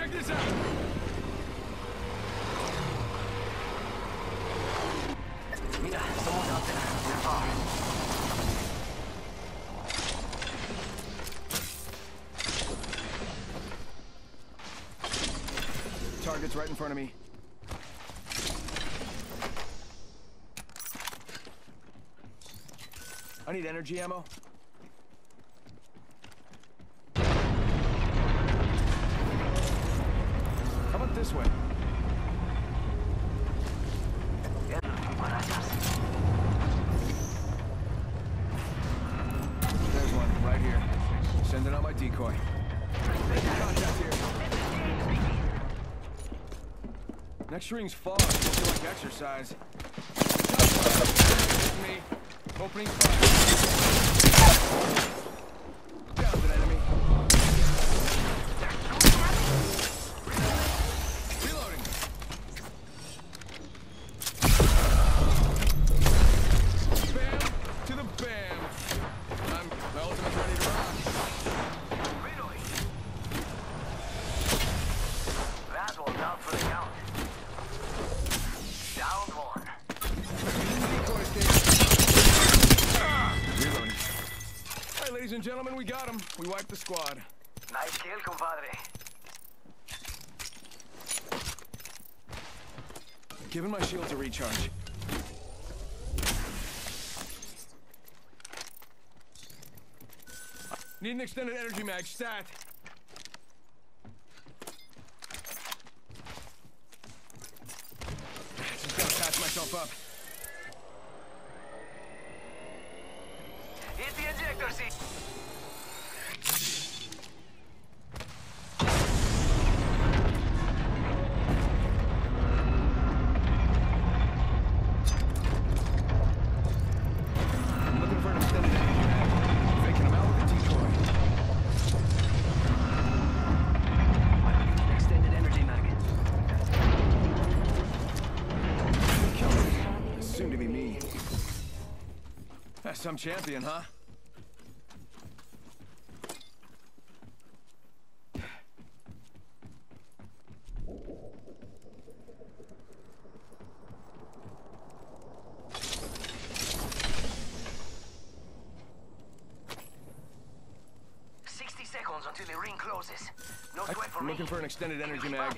Check this out! Mira, someone's out there. They're far. Target's right in front of me. I need energy ammo. How about this way? There's one, right here. Sending out my decoy. Contact here. Next ring's far. Don't feel like exercise. Me. Opening fire. Down an enemy. Reloading. Bam to the bam. My ultimate's ready to rock. Reloading. That one's out for the count. Down one. Reloading. All right, ladies and gentlemen, we got him. We wiped the squad. Nice kill, compadre. Giving my shields a recharge. Need an extended energy mag, stat. Just gotta patch myself up. Hit the ejector seat. I'm looking for an extended energy mag. Faking him out with a decoy. Extended energy mag. Kill me. Soon to be me. That's some champion, huh? Until the ring closes. No sweat for I'm me. looking for an extended energy mag.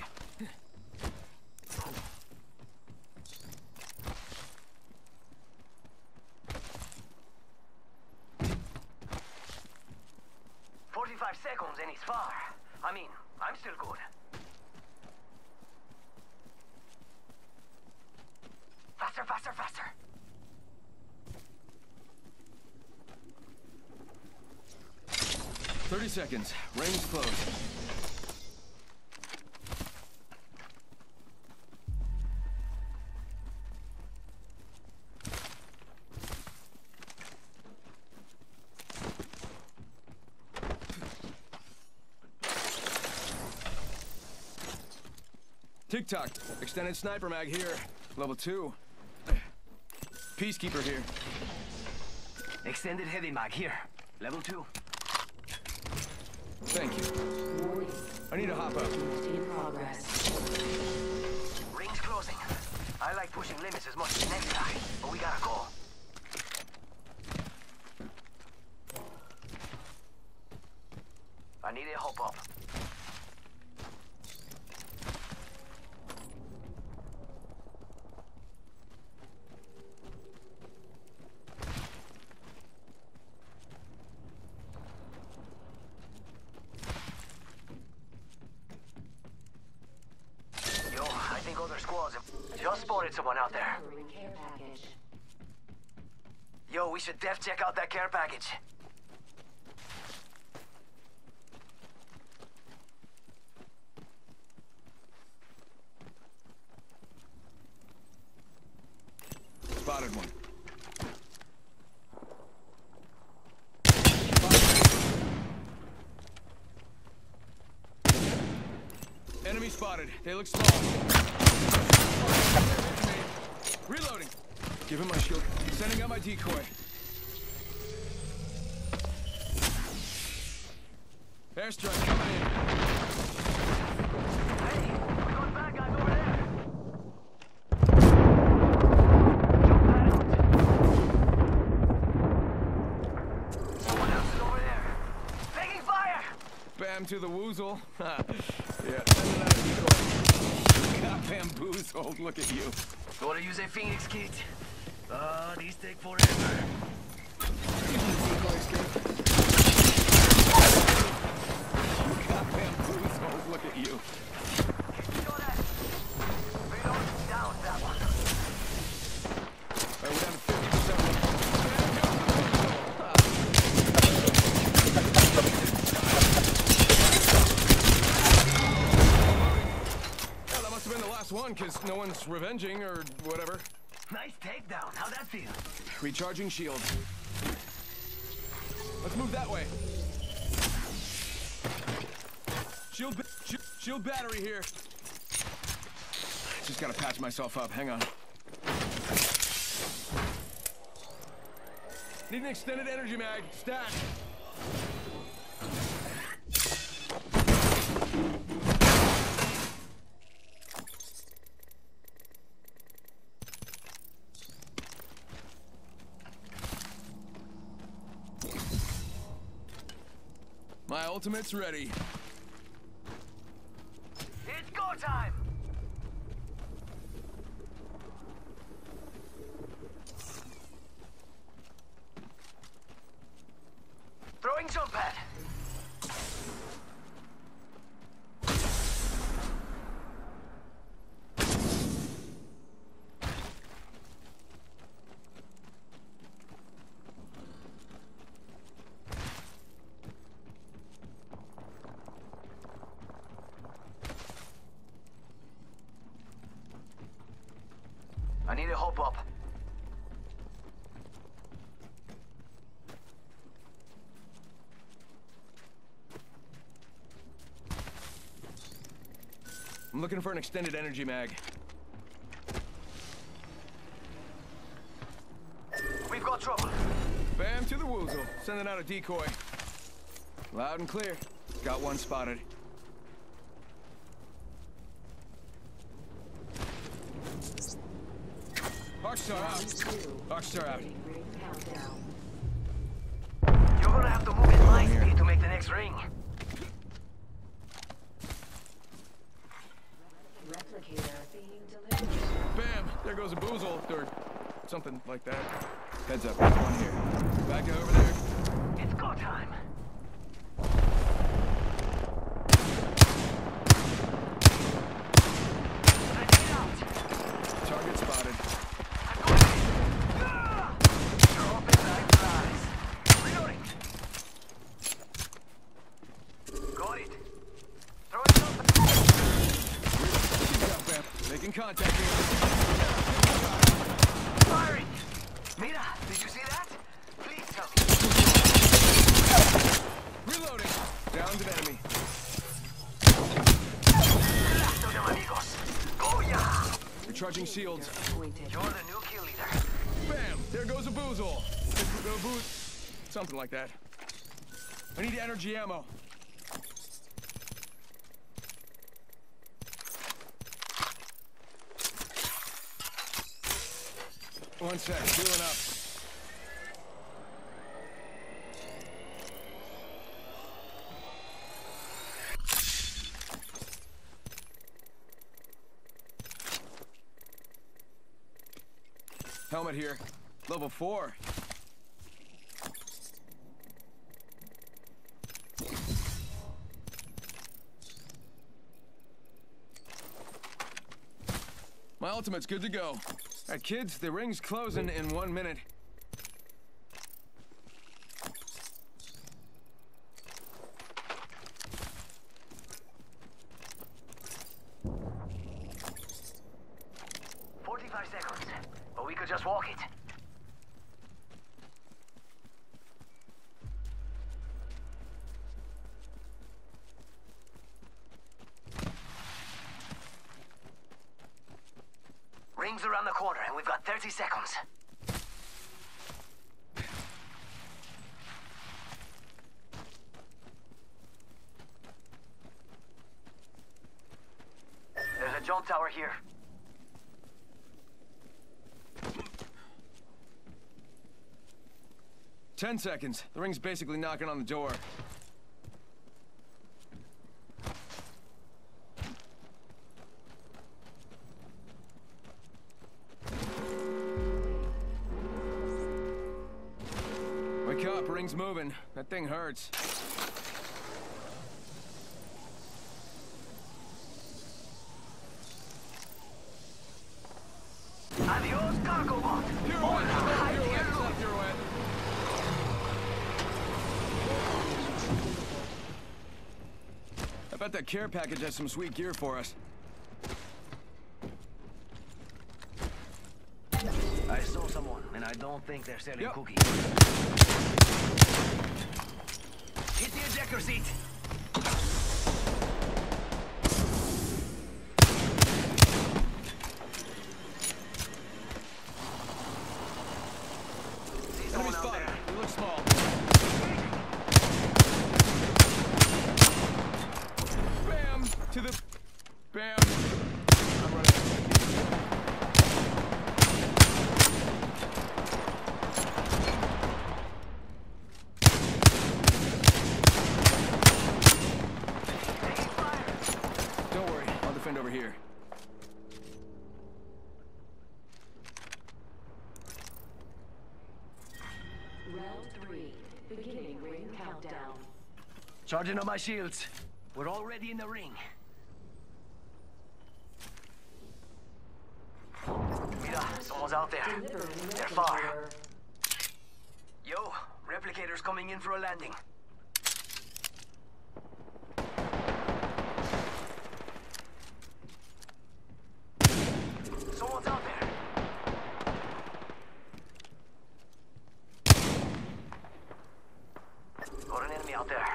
Seconds and he's far. I mean, I'm still good. Faster, faster, faster. "30 seconds. Ring's closed." TikTok. Extended sniper mag here. Level 2. Peacekeeper here. Extended heavy mag here. Level 2. Thank you. I need to hop up. In progress. Ring's closing. I like pushing limits as much as the next guy, but we gotta go. I need to hop up. I think other squads have just spotted someone out there. Care package. Yo, we should def check out that care package. Spotted one. Enemy spotted. They look small. Reloading. Give him my shield. Sending out my decoy. Airstrike coming in. Bam to the woozle. Yeah, send it out of decoy. Got bamboozled, look at you. Gotta use a Phoenix kit. These take forever. Got bamboozled, look at you. Got that. Reload down that one. Alright, we're down to 50%. Well, that must have been the last one, because no one's revenging or whatever. Nice takedown. How'd that feel? Recharging shield. Let's move that way. Shield battery here. Just gotta patch myself up. Hang on. Need an extended energy mag. Stat. My ultimate's ready. It's go time! Throwing jump pad. I need to hop up. I'm looking for an extended energy mag. We've got trouble. Bam to the woozle. Sending out a decoy. Loud and clear. Got one spotted. Arcstar out. Arcstar out. Ring countdown. You're gonna have to move at my speed to make the next ring. Replicator being delivered. Bam! There goes a boozle, or something like that. Heads up, there's one here. Back over there. It's go time. Let's get out. Target spotted. You're open like flies. Reloading. Got it. Throw it up. Keep it up, Bam. Making contact here. Firing. Mira, did you see that? Please tell me. Reloading. Downed an enemy. Lazo de amigos. Goya. Recharging shields. Appointed. You're the new kill leader. Bam! There goes a boozle. Something like that. I need energy ammo. One sec, healing up. Helmet here. Level 4. My ultimate's good to go. All right, kids, the ring's closing in 1 minute. Seconds, but we could just walk it. Rings around the corner, and we've got 30 seconds. There's a jump tower here. Ten seconds. The ring's basically knocking on the door. up, ring's moving. That thing hurts. Adios, cargo bot. Pirouette, pirouette, pirouette. I bet that care package has some sweet gear for us. I saw someone, and I don't think they're selling cookies. Hit the ejector seat. See Enemy someone out spotted. there. He looks small. Bam! To the... Bam! I'm running. Taking fire. Don't worry, I'll defend over here. Round 3. Beginning ring countdown. Charging on my shields. We're already in the ring. Mira, someone's out there. Delivering They're far. replicator. Yo, replicators coming in for a landing. Someone's out there. Got an enemy out there.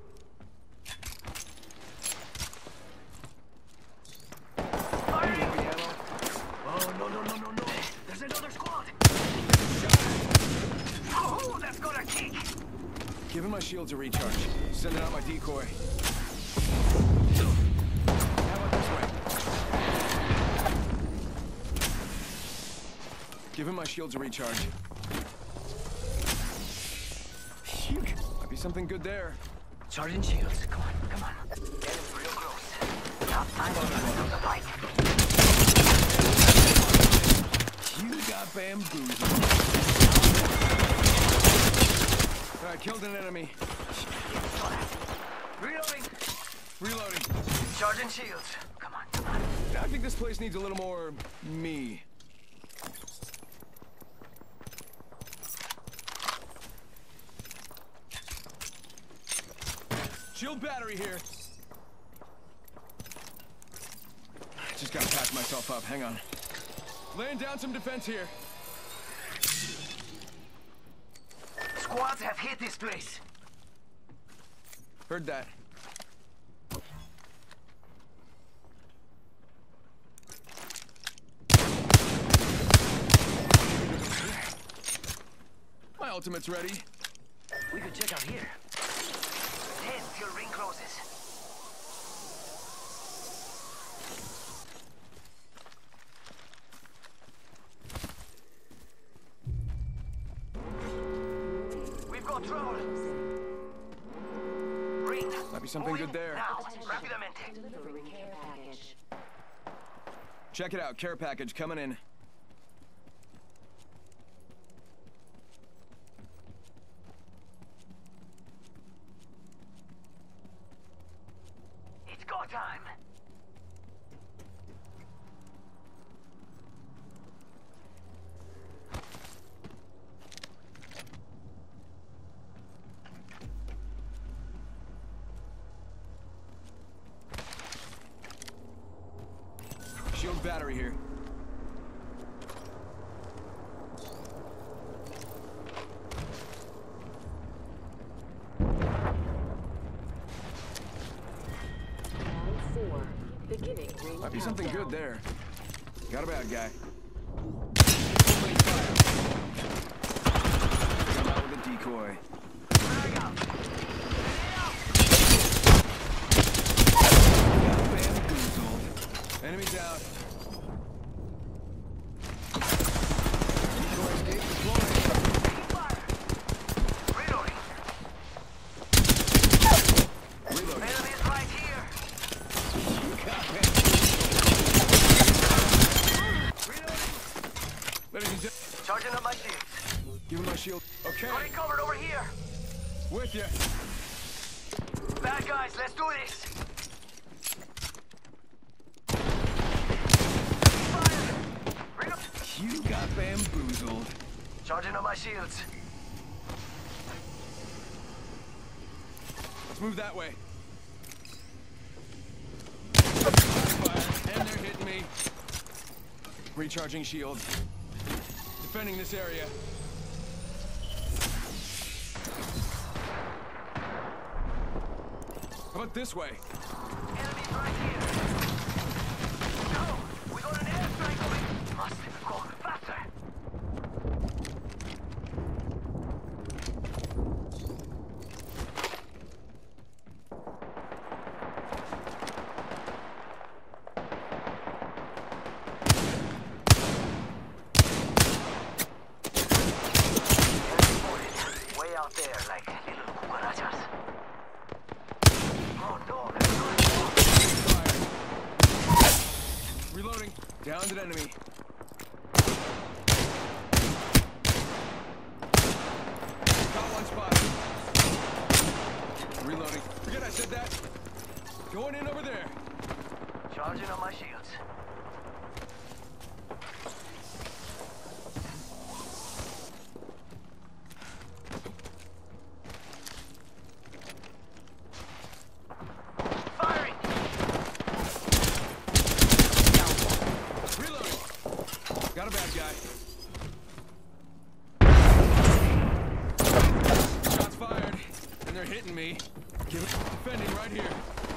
Firing! Oh, no. There's another squad. Oh, that's got a kick. Giving my shields a recharge. Sending out my decoy. How about this way? Giving my shields a recharge. Phew. Might be something good there. Charging shields. Come on. Getting real close. Now time to pick up the fight. You got bamboozled. I killed an enemy. Reloading. Charging shields. Come on. I think this place needs a little more me. Shield battery here. Just gotta patch myself up. Hang on. Laying down some defense here. Squads have hit this place. Heard that. My ultimate's ready. We could check out here. 10 till ring closes. We've got trouble. Ring. Might be something Moving good there. Now, rapidamente. Delivering care package. Check it out. Care package coming in. It's go time. Shield battery here. Round 4. Beginning ring Might be something countdown. good there. Got a bad guy. Come out with a decoy. Frag out. Bamboozled. Enemies out. Decoy escape deployed. Taking fire. Reloading. Reloading. Enemies right here. Ladies and gentlemen, Charging up my shields. giving my shield. Okay, Got it covered over here. with you. Bad guys, let's do this. Fire! Bring up. You got bamboozled. Charging on my shields. Let's move that way. Fire, and they're hitting me. Recharging shield. Defending this area. How about this way? Enemies right here. No, we got an airstrike coming. Must go faster. Way out there, like little cucarachas. Oh no, Fire. Reloading. Downed an enemy. Got one spot. Reloading. Forget I said that. Going in over there. charging on my shields. Firing! Reloading. Got a bad guy. Shots fired, and they're hitting me. Defending right here.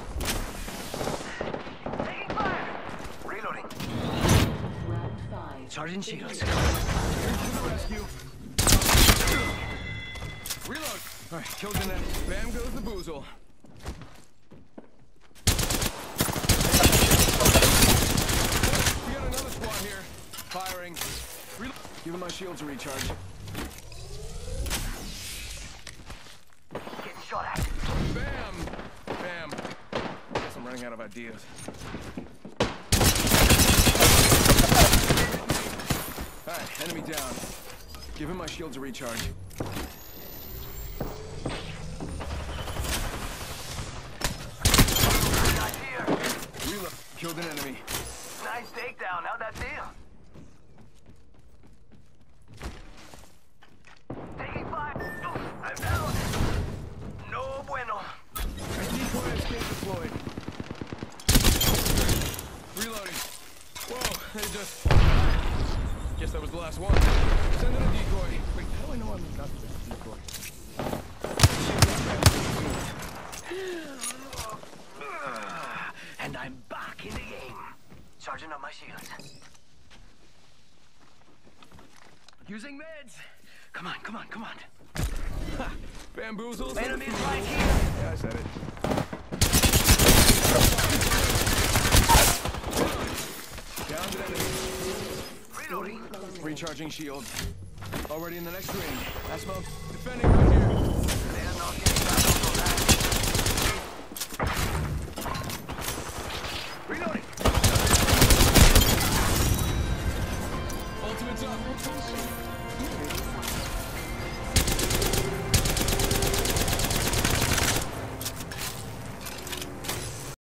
Taking fire! Reloading. Round 5. Charging shields. To the rescue. Reload. All right, killed in that. Bam goes the boozle. We got another squad here. Firing. Giving my shields a recharge. Getting shot at. Bam! Bam. Guess I'm running out of ideas. Alright, enemy down. Giving my shields a recharge. Not here. Reload. Killed an enemy. Nice takedown. How'd that feel? Taking fire. Oof, I'm down. No bueno. Decoy escape deployed. Reloading. Whoa, they just... Guess that was the last one. Send in a decoy. Wait, how do I know I'm not the decoy? And I'm back in the game. Charging on my shields. Using meds. Come on, come on, come on. Bamboozles. Enemies right here. Yeah, I said it. Down to enemy. Reloading. Recharging shield. Already in the next ring. I smell defending right here. They're not getting